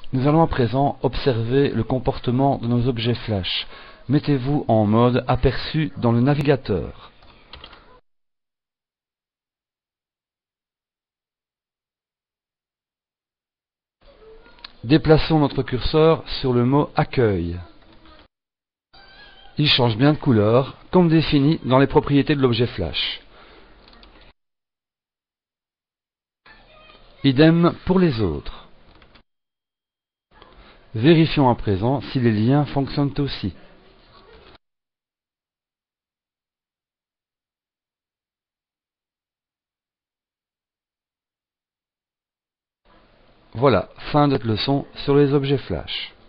Nous allons à présent observer le comportement de nos objets flash. Mettez-vous en mode aperçu dans le navigateur. Déplaçons notre curseur sur le mot accueil. Il change bien de couleur, comme défini dans les propriétés de l'objet flash. Idem pour les autres. Vérifions à présent si les liens fonctionnent aussi. Voilà, fin de cette leçon sur les objets flash.